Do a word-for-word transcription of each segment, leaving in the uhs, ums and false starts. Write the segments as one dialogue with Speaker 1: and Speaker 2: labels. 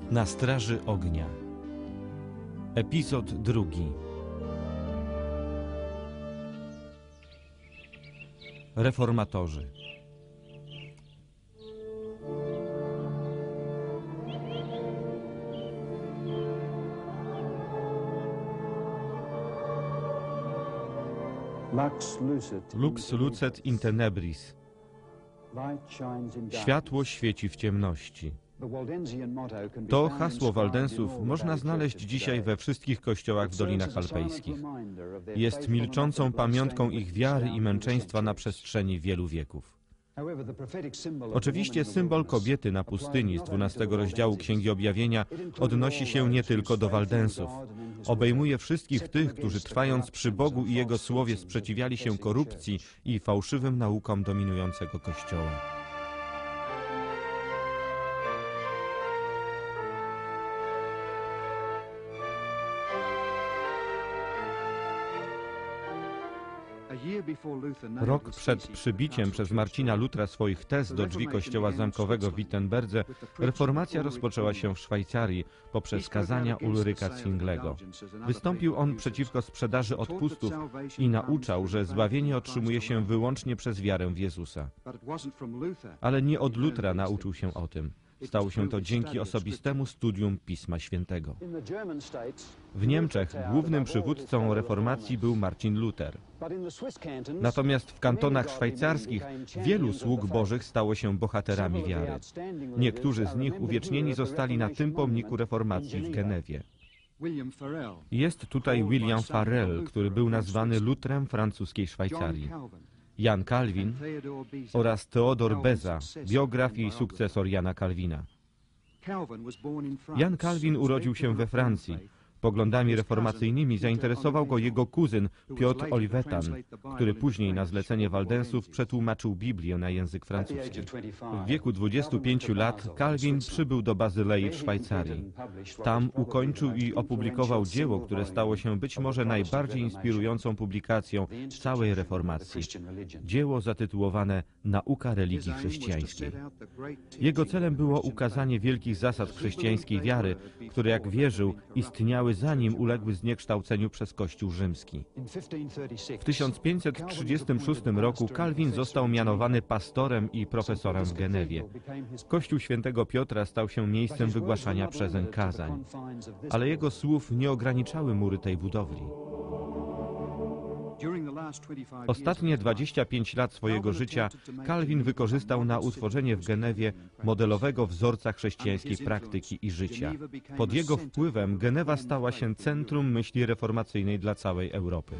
Speaker 1: Na straży ognia. Epizod drugi. Reformatorzy. Lux lucet in tenebris. Światło świeci w ciemności. To hasło Waldensów można znaleźć dzisiaj we wszystkich kościołach w Dolinach Alpejskich. Jest milczącą pamiątką ich wiary i męczeństwa na przestrzeni wielu wieków. Oczywiście symbol kobiety na pustyni z dwunastego rozdziału Księgi Objawienia odnosi się nie tylko do Waldensów. Obejmuje wszystkich tych, którzy trwając przy Bogu i Jego Słowie sprzeciwiali się korupcji i fałszywym naukom dominującego Kościoła. Rok przed przybiciem przez Marcina Lutra swoich tez do drzwi kościoła zamkowego w Wittenberdze, reformacja rozpoczęła się w Szwajcarii poprzez kazania Ulryka Zwinglego. Wystąpił on przeciwko sprzedaży odpustów i nauczał, że zbawienie otrzymuje się wyłącznie przez wiarę w Jezusa. Ale nie od Lutra nauczył się o tym. Stało się to dzięki osobistemu studium Pisma Świętego. W Niemczech głównym przywódcą reformacji był Marcin Luther. Natomiast w kantonach szwajcarskich wielu sług bożych stało się bohaterami wiary. Niektórzy z nich uwiecznieni zostali na tym pomniku reformacji w Genewie. Jest tutaj William Farel, który był nazwany Lutrem francuskiej Szwajcarii. Jan Kalwin oraz Theodor Beza, biograf i sukcesor Jana Kalwina. Jan Kalwin urodził się we Francji. Poglądami reformacyjnymi zainteresował go jego kuzyn Piotr Olivetan, który później na zlecenie Waldensów przetłumaczył Biblię na język francuski. W wieku dwudziestu pięciu lat Kalwin przybył do Bazylei w Szwajcarii. Tam ukończył i opublikował dzieło, które stało się być może najbardziej inspirującą publikacją całej reformacji. Dzieło zatytułowane Nauka religii chrześcijańskiej. Jego celem było ukazanie wielkich zasad chrześcijańskiej wiary, które, jak wierzył, istniały zanim uległy zniekształceniu przez Kościół rzymski. W tysiąc pięćset trzydziestym szóstym roku Kalwin został mianowany pastorem i profesorem w Genewie. Kościół świętego Piotra stał się miejscem wygłaszania przezeń kazań, ale jego słów nie ograniczały mury tej budowli. Ostatnie dwadzieścia pięć lat swojego życia Kalwin wykorzystał na utworzenie w Genewie modelowego wzorca chrześcijańskiej praktyki i życia. Pod jego wpływem Genewa stała się centrum myśli reformacyjnej dla całej Europy.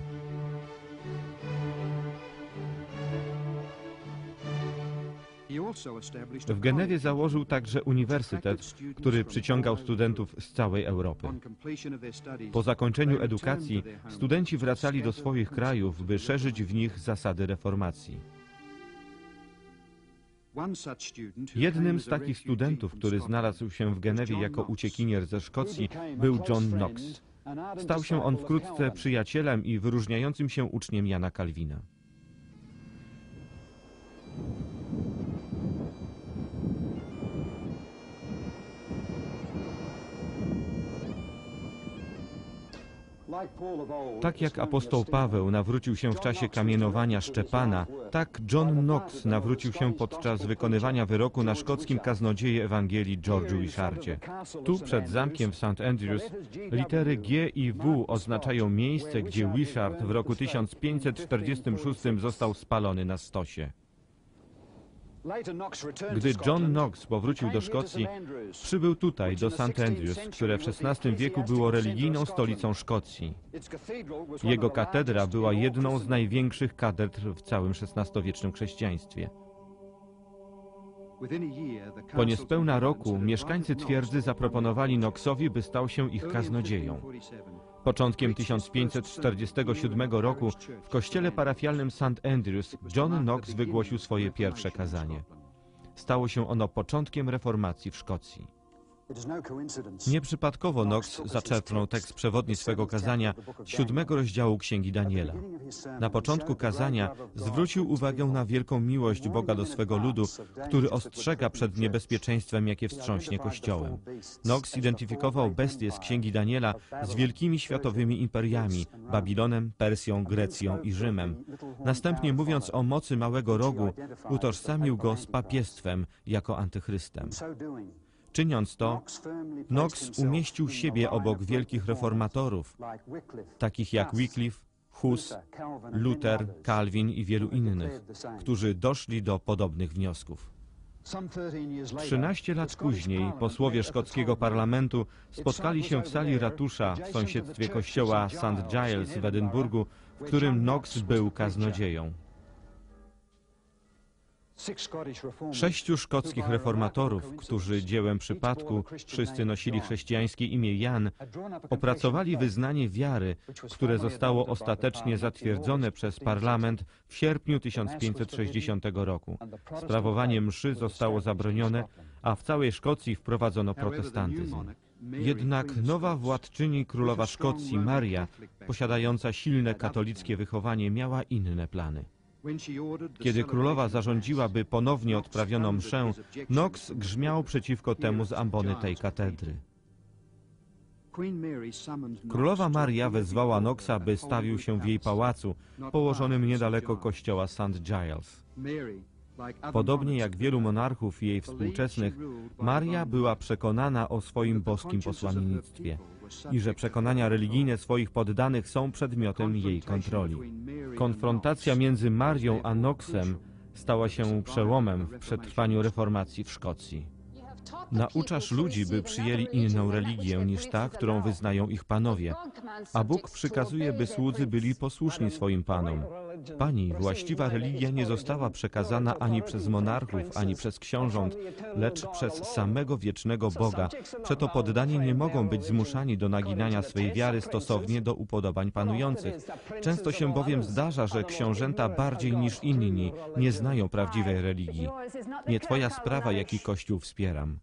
Speaker 1: W Genewie założył także uniwersytet, który przyciągał studentów z całej Europy. Po zakończeniu edukacji studenci wracali do swoich krajów, by szerzyć w nich zasady reformacji. Jednym z takich studentów, który znalazł się w Genewie jako uciekinier ze Szkocji, był John Knox. Stał się on wkrótce przyjacielem i wyróżniającym się uczniem Jana Kalwina. Tak jak apostoł Paweł nawrócił się w czasie kamienowania Szczepana, tak John Knox nawrócił się podczas wykonywania wyroku na szkockim kaznodzieje Ewangelii George'u Wishardzie. Tu przed zamkiem w Saint Andrews litery G i W oznaczają miejsce, gdzie Wishard w roku tysiąc pięćset czterdziestym szóstym został spalony na stosie. Gdy John Knox powrócił do Szkocji, przybył tutaj, do Saint Andrews, które w szesnastym wieku było religijną stolicą Szkocji. Jego katedra była jedną z największych katedr w całym szesnastowiecznym chrześcijaństwie. Po niespełna roku mieszkańcy twierdzy zaproponowali Knoxowi, by stał się ich kaznodzieją. Początkiem tysiąc pięćset czterdziestego siódmego roku w kościele parafialnym Saint Andrews John Knox wygłosił swoje pierwsze kazanie. Stało się ono początkiem reformacji w Szkocji. Nieprzypadkowo Knox zaczerpnął tekst przewodni swego kazania z siódmego rozdziału Księgi Daniela. Na początku kazania zwrócił uwagę na wielką miłość Boga do swego ludu, który ostrzega przed niebezpieczeństwem, jakie wstrząśnie Kościołem. Knox identyfikował bestie z Księgi Daniela z wielkimi światowymi imperiami – Babilonem, Persją, Grecją i Rzymem. Następnie, mówiąc o mocy małego rogu, utożsamił go z papiestwem jako antychrystem. Czyniąc to, Knox umieścił siebie obok wielkich reformatorów, takich jak Wycliffe, Hus, Luther, Calvin i wielu innych, którzy doszli do podobnych wniosków. Trzynaście lat później posłowie szkockiego parlamentu spotkali się w sali ratusza w sąsiedztwie kościoła Saint Giles w Edynburgu, w którym Knox był kaznodzieją. Sześciu szkockich reformatorów, którzy dziełem przypadku wszyscy nosili chrześcijańskie imię Jan, opracowali wyznanie wiary, które zostało ostatecznie zatwierdzone przez parlament w sierpniu tysiąc pięćset sześćdziesiątego roku. Sprawowanie mszy zostało zabronione, a w całej Szkocji wprowadzono protestantyzm. Jednak nowa władczyni królowa Szkocji, Maria, posiadająca silne katolickie wychowanie, miała inne plany. Kiedy królowa zarządziła, by ponownie odprawiono mszę, Knox grzmiał przeciwko temu z ambony tej katedry. Królowa Maria wezwała Knoxa, by stawił się w jej pałacu, położonym niedaleko kościoła Saint Giles. Podobnie jak wielu monarchów jej współczesnych, Maria była przekonana o swoim boskim posłannictwie i że przekonania religijne swoich poddanych są przedmiotem jej kontroli. Konfrontacja między Marią a Knoxem stała się przełomem w przetrwaniu reformacji w Szkocji. Nauczasz ludzi, by przyjęli inną religię niż ta, którą wyznają ich panowie, a Bóg przykazuje, by słudzy byli posłuszni swoim panom. Pani, właściwa religia nie została przekazana ani przez monarchów, ani przez książąt, lecz przez samego wiecznego Boga. Przeto poddani nie mogą być zmuszani do naginania swej wiary stosownie do upodobań panujących. Często się bowiem zdarza, że książęta bardziej niż inni nie znają prawdziwej religii. Nie twoja sprawa, jaki Kościół wspieram.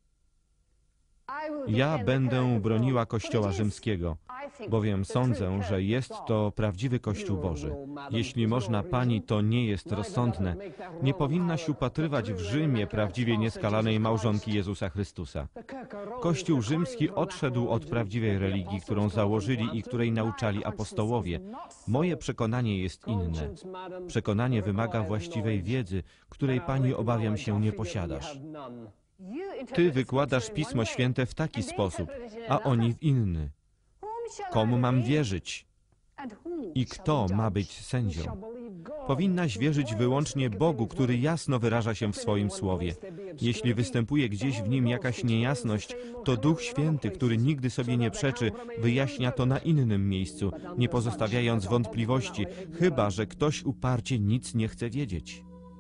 Speaker 1: Ja będę broniła Kościoła rzymskiego, bowiem sądzę, że jest to prawdziwy Kościół Boży. Jeśli można pani, to nie jest rozsądne. Nie powinnaś upatrywać w Rzymie prawdziwie nieskalanej małżonki Jezusa Chrystusa. Kościół rzymski odszedł od prawdziwej religii, którą założyli i której nauczali apostołowie. Moje przekonanie jest inne. Przekonanie wymaga właściwej wiedzy, której pani, obawiam się, nie posiadasz. Ty wykładasz Pismo Święte w taki sposób, a oni w inny. Komu mam wierzyć? I kto ma być sędzią? Powinnaś wierzyć wyłącznie Bogu, który jasno wyraża się w swoim słowie. Jeśli występuje gdzieś w nim jakaś niejasność, to Duch Święty, który nigdy sobie nie przeczy, wyjaśnia to na innym miejscu, nie pozostawiając wątpliwości, chyba że ktoś uparcie nic nie chce wiedzieć.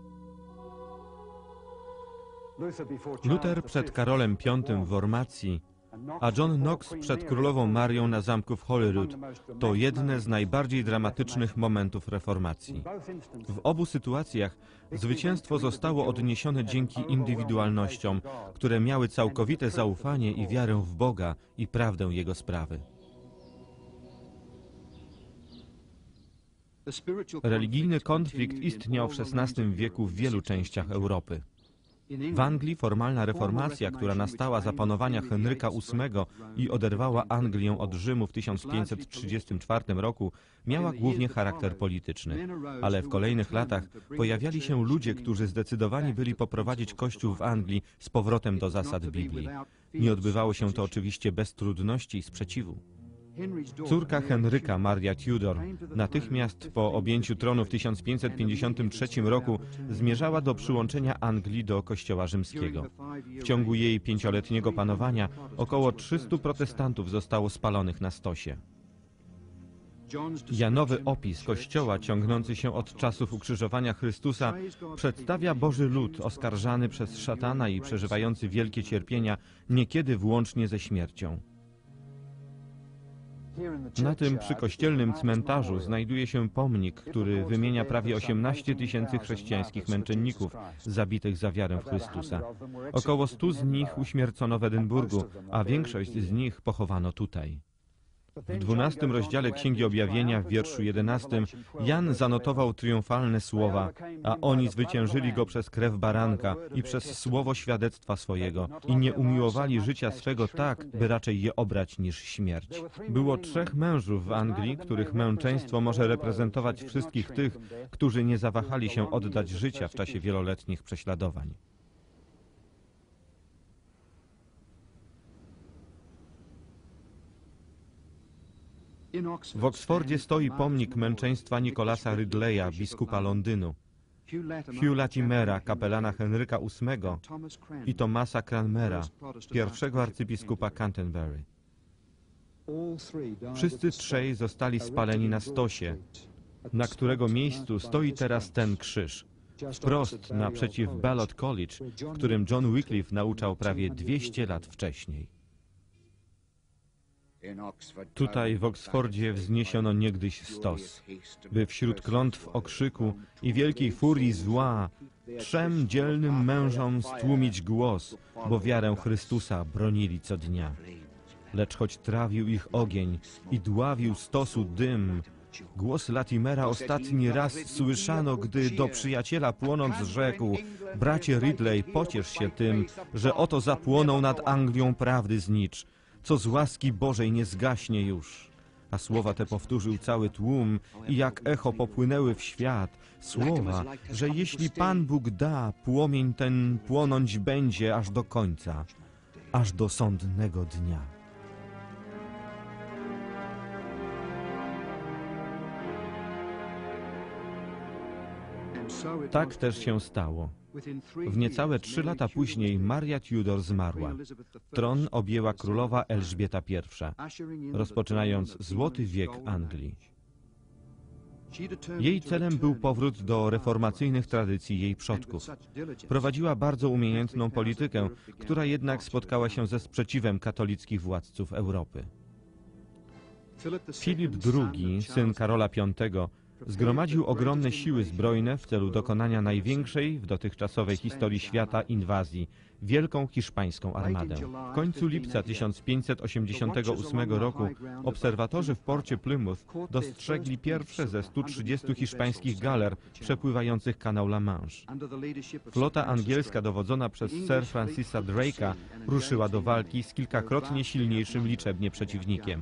Speaker 1: Luther przed Karolem Piątym w Wormacji, a John Knox przed królową Marią na zamku w Holyrood to jedne z najbardziej dramatycznych momentów reformacji. W obu sytuacjach zwycięstwo zostało odniesione dzięki indywidualnościom, które miały całkowite zaufanie i wiarę w Boga i prawdę Jego sprawy. Religijny konflikt istniał w szesnastym wieku w wielu częściach Europy. W Anglii formalna reformacja, która nastała za panowania Henryka ósmego i oderwała Anglię od Rzymu w tysiąc pięćset trzydziestym czwartym roku, miała głównie charakter polityczny. Ale w kolejnych latach pojawiali się ludzie, którzy zdecydowani byli poprowadzić Kościół w Anglii z powrotem do zasad Biblii. Nie odbywało się to oczywiście bez trudności i sprzeciwu. Córka Henryka, Maria Tudor, natychmiast po objęciu tronu w tysiąc pięćset pięćdziesiątym trzecim roku zmierzała do przyłączenia Anglii do Kościoła rzymskiego. W ciągu jej pięcioletniego panowania około trzystu protestantów zostało spalonych na stosie. Janowy opis Kościoła ciągnący się od czasów ukrzyżowania Chrystusa przedstawia Boży lud oskarżany przez szatana i przeżywający wielkie cierpienia, niekiedy włącznie ze śmiercią. Na tym przykościelnym cmentarzu znajduje się pomnik, który wymienia prawie osiemnaście tysięcy chrześcijańskich męczenników zabitych za wiarę w Chrystusa. Około stu z nich uśmiercono w Edynburgu, a większość z nich pochowano tutaj. W dwunastym rozdziale Księgi Objawienia, w wierszu jedenastym, Jan zanotował triumfalne słowa, a oni zwyciężyli go przez krew baranka i przez słowo świadectwa swojego i nie umiłowali życia swego tak, by raczej je obrać niż śmierć. Było trzech mężów w Anglii, których męczeństwo może reprezentować wszystkich tych, którzy nie zawahali się oddać życia w czasie wieloletnich prześladowań. W Oksfordzie stoi pomnik męczeństwa Nicolasa Ridleya, biskupa Londynu, Hugh Latimera, kapelana Henryka ósmego i Thomasa Cranmera, pierwszego arcybiskupa Canterbury. Wszyscy trzej zostali spaleni na stosie, na którego miejscu stoi teraz ten krzyż, wprost naprzeciw Ballot College, w którym John Wycliffe nauczał prawie dwieście lat wcześniej. Tutaj w Oksfordzie wzniesiono niegdyś stos, by wśród klątw okrzyku i wielkiej furii zła trzem dzielnym mężom stłumić głos, bo wiarę Chrystusa bronili co dnia. Lecz choć trawił ich ogień i dławił stosu dym, głos Latimera ostatni raz słyszano, gdy do przyjaciela płonąc rzekł: bracie Ridley, pociesz się tym, że oto zapłonął nad Anglią prawdy znicz, co z łaski Bożej nie zgaśnie już. A słowa te powtórzył cały tłum i jak echo popłynęły w świat. Słowa, że jeśli Pan Bóg da, płomień ten płonąć będzie aż do końca, aż do sądnego dnia. Tak też się stało. W niecałe trzy lata później Maria Tudor zmarła. Tron objęła królowa Elżbieta pierwsza, rozpoczynając złoty wiek Anglii. Jej celem był powrót do reformacyjnych tradycji jej przodków. Prowadziła bardzo umiejętną politykę, która jednak spotkała się ze sprzeciwem katolickich władców Europy. Filip drugi, syn Karola piątego, zgromadził ogromne siły zbrojne w celu dokonania największej w dotychczasowej historii świata inwazji, wielką hiszpańską armadę. W końcu lipca tysiąc pięćset osiemdziesiątego ósmego roku obserwatorzy w porcie Plymouth dostrzegli pierwsze ze stu trzydziestu hiszpańskich galer przepływających kanał La Manche. Flota angielska dowodzona przez Sir Francisa Drake'a ruszyła do walki z kilkakrotnie silniejszym liczebnie przeciwnikiem.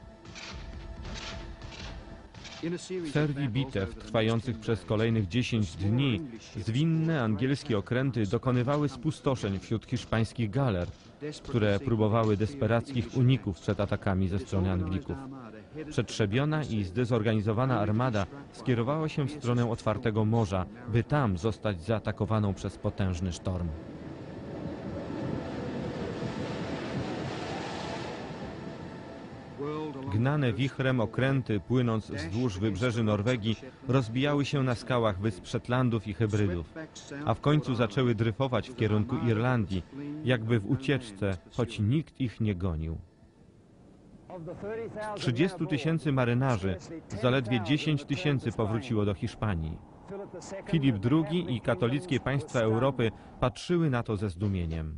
Speaker 1: W serii bitew trwających przez kolejnych dziesięć dni zwinne angielskie okręty dokonywały spustoszeń wśród hiszpańskich galer, które próbowały desperackich uników przed atakami ze strony Anglików. Przetrzebiona i zdezorganizowana armada skierowała się w stronę otwartego morza, by tam zostać zaatakowaną przez potężny sztorm. Gnane wichrem okręty, płynąc wzdłuż wybrzeży Norwegii, rozbijały się na skałach wysp Szetlandów i Hebrydów, a w końcu zaczęły dryfować w kierunku Irlandii, jakby w ucieczce, choć nikt ich nie gonił. Z trzydziestu tysięcy marynarzy zaledwie dziesięć tysięcy powróciło do Hiszpanii. Filip drugi i katolickie państwa Europy patrzyły na to ze zdumieniem.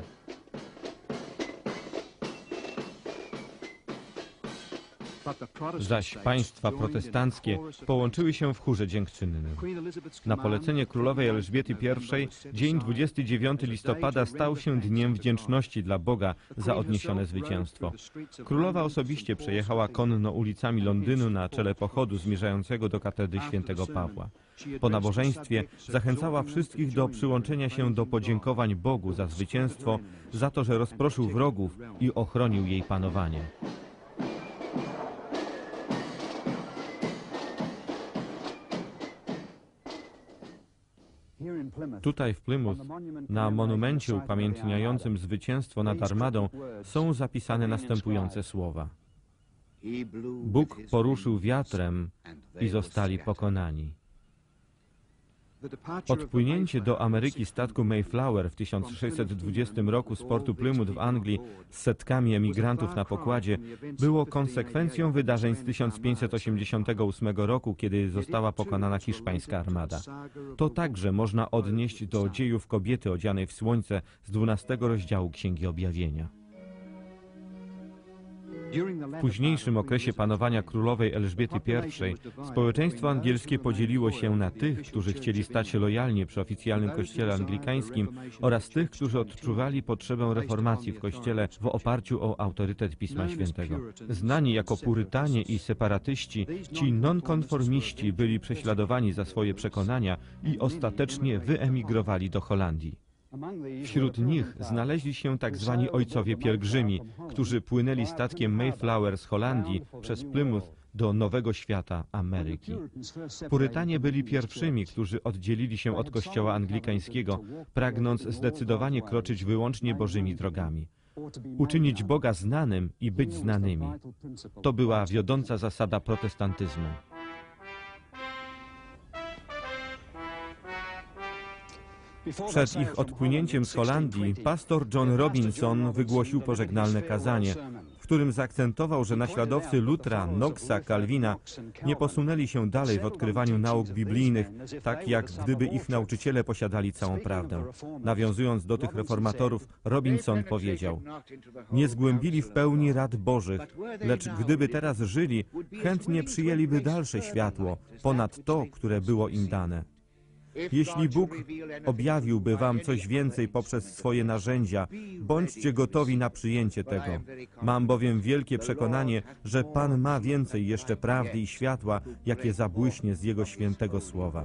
Speaker 1: Zaś państwa protestanckie połączyły się w chórze dziękczynnym. Na polecenie królowej Elżbiety pierwszej dzień dwudziestego dziewiątego listopada stał się dniem wdzięczności dla Boga za odniesione zwycięstwo. Królowa osobiście przejechała konno ulicami Londynu na czele pochodu zmierzającego do katedry świętego Pawła. Po nabożeństwie zachęcała wszystkich do przyłączenia się do podziękowań Bogu za zwycięstwo, za to, że rozproszył wrogów i ochronił jej panowanie. Tutaj w Plymouth, na monumencie upamiętniającym zwycięstwo nad armadą, są zapisane następujące słowa. Bóg poruszył wiatrem i zostali pokonani. Odpłynięcie do Ameryki statku Mayflower w tysiąc sześćset dwudziestym roku z portu Plymouth w Anglii z setkami emigrantów na pokładzie było konsekwencją wydarzeń z tysiąc pięćset osiemdziesiątego ósmego roku, kiedy została pokonana hiszpańska armada. To także można odnieść do dziejów kobiety odzianej w słońce z dwunastego rozdziału Księgi Objawienia. W późniejszym okresie panowania królowej Elżbiety pierwszej społeczeństwo angielskie podzieliło się na tych, którzy chcieli stać się lojalnie przy oficjalnym kościele anglikańskim, oraz tych, którzy odczuwali potrzebę reformacji w kościele w oparciu o autorytet Pisma Świętego. Znani jako purytanie i separatyści, ci nonkonformiści byli prześladowani za swoje przekonania i ostatecznie wyemigrowali do Holandii. Wśród nich znaleźli się tak zwani ojcowie pielgrzymi, którzy płynęli statkiem Mayflower z Holandii przez Plymouth do Nowego Świata, Ameryki. Purytanie byli pierwszymi, którzy oddzielili się od kościoła anglikańskiego, pragnąc zdecydowanie kroczyć wyłącznie Bożymi drogami. Uczynić Boga znanym i być znanymi. To była wiodąca zasada protestantyzmu. Przed ich odpłynięciem z Holandii pastor John Robinson wygłosił pożegnalne kazanie, w którym zaakcentował, że naśladowcy Lutra, Knoxa, Calvina nie posunęli się dalej w odkrywaniu nauk biblijnych, tak jak gdyby ich nauczyciele posiadali całą prawdę. Nawiązując do tych reformatorów, Robinson powiedział: nie zgłębili w pełni rad Bożych, lecz gdyby teraz żyli, chętnie przyjęliby dalsze światło, ponad to, które było im dane. Jeśli Bóg objawiłby wam coś więcej poprzez swoje narzędzia, bądźcie gotowi na przyjęcie tego. Mam bowiem wielkie przekonanie, że Pan ma więcej jeszcze prawdy i światła, jakie zabłyśnie z Jego świętego słowa.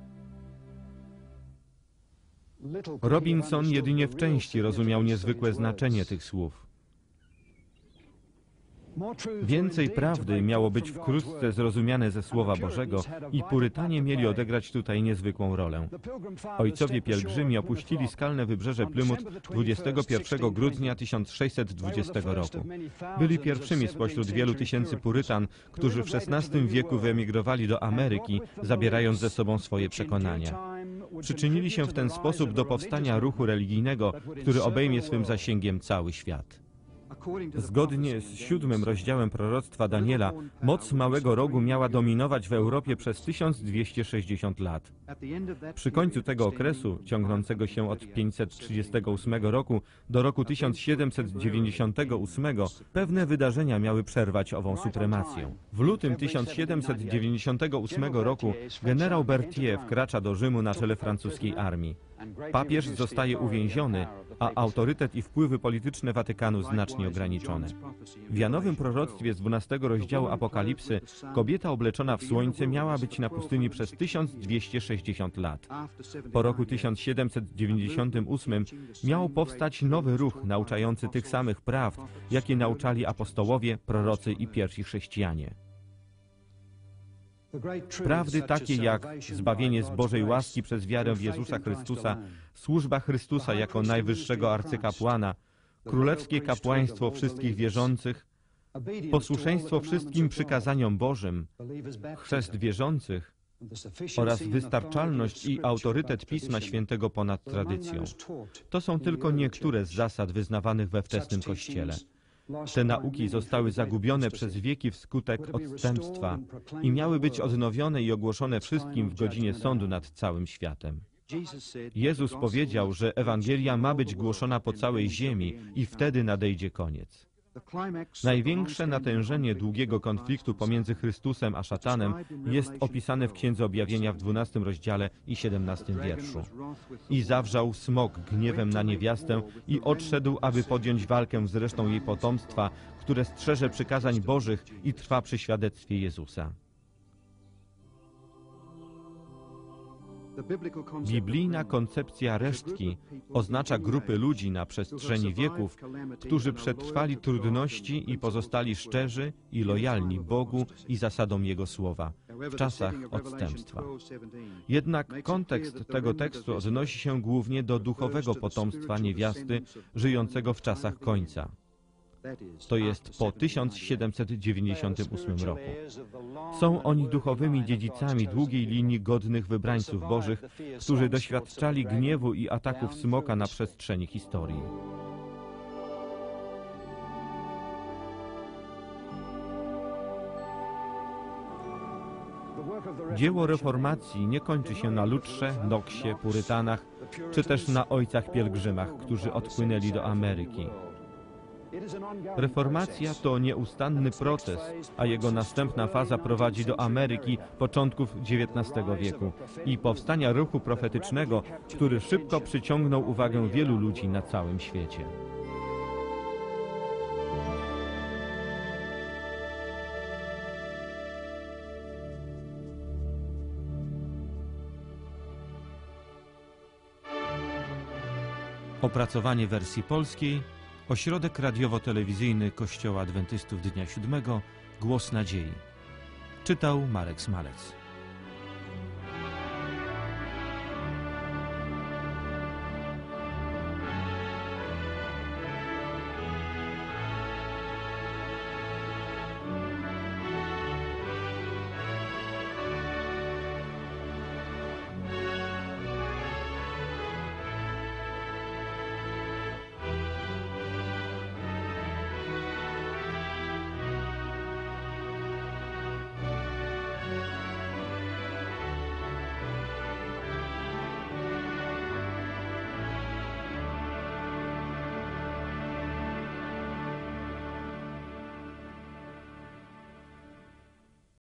Speaker 1: Robinson jedynie w części rozumiał niezwykłe znaczenie tych słów. Więcej prawdy miało być wkrótce zrozumiane ze Słowa Bożego i Purytanie mieli odegrać tutaj niezwykłą rolę. Ojcowie pielgrzymi opuścili skalne wybrzeże Plymouth dwudziestego pierwszego grudnia tysiąc sześćset dwudziestego roku. Byli pierwszymi spośród wielu tysięcy Purytan, którzy w szesnastym wieku wyemigrowali do Ameryki, zabierając ze sobą swoje przekonania. Przyczynili się w ten sposób do powstania ruchu religijnego, który obejmie swym zasięgiem cały świat. Zgodnie z siódmym rozdziałem proroctwa Daniela, moc Małego Rogu miała dominować w Europie przez tysiąc dwieście sześćdziesiąt lat. Przy końcu tego okresu, ciągnącego się od pięćset trzydziestego ósmego roku do roku tysiąc siedemset dziewięćdziesiątego ósmego, pewne wydarzenia miały przerwać ową supremację. W lutym tysiąc siedemset dziewięćdziesiątego ósmego roku generał Berthier wkracza do Rzymu na czele francuskiej armii. Papież zostaje uwięziony, a autorytet i wpływy polityczne Watykanu znacznie ograniczone. W Janowym proroctwie z dwunastego rozdziału Apokalipsy kobieta obleczona w słońce miała być na pustyni przez tysiąc dwieście sześćdziesiąt lat. Po roku tysiąc siedemset dziewięćdziesiątym ósmym miał powstać nowy ruch nauczający tych samych prawd, jakie nauczali apostołowie, prorocy i pierwsi chrześcijanie. Prawdy takie jak zbawienie z Bożej łaski przez wiarę w Jezusa Chrystusa, służba Chrystusa jako najwyższego arcykapłana, królewskie kapłaństwo wszystkich wierzących, posłuszeństwo wszystkim przykazaniom Bożym, chrzest wierzących oraz wystarczalność i autorytet Pisma Świętego ponad tradycją. To są tylko niektóre z zasad wyznawanych we wczesnym Kościele. Te nauki zostały zagubione przez wieki wskutek odstępstwa i miały być odnowione i ogłoszone wszystkim w godzinie sądu nad całym światem. Jezus powiedział, że Ewangelia ma być głoszona po całej ziemi i wtedy nadejdzie koniec. Największe natężenie długiego konfliktu pomiędzy Chrystusem a szatanem jest opisane w Księdze Objawienia w dwunastym rozdziale i siedemnastym wierszu. I zawrzał smok gniewem na niewiastę i odszedł, aby podjąć walkę z resztą jej potomstwa, które strzeże przykazań Bożych i trwa przy świadectwie Jezusa. Biblijna koncepcja resztki oznacza grupy ludzi na przestrzeni wieków, którzy przetrwali trudności i pozostali szczerzy i lojalni Bogu i zasadom Jego słowa w czasach odstępstwa. Jednak kontekst tego tekstu odnosi się głównie do duchowego potomstwa niewiasty żyjącego w czasach końca. To jest po tysiąc siedemset dziewięćdziesiątym ósmym roku. Są oni duchowymi dziedzicami długiej linii godnych wybrańców bożych, którzy doświadczali gniewu i ataków smoka na przestrzeni historii. Dzieło reformacji nie kończy się na Lutrze, Knoxie, Purytanach, czy też na ojcach pielgrzymach, którzy odpłynęli do Ameryki. Reformacja to nieustanny proces, a jego następna faza prowadzi do Ameryki początków dziewiętnastego wieku i powstania ruchu profetycznego, który szybko przyciągnął uwagę wielu ludzi na całym świecie. Opracowanie wersji polskiej Ośrodek radiowo-telewizyjny Kościoła Adwentystów Dnia Siódmego Głos Nadziei. Czytał Marek Smalec.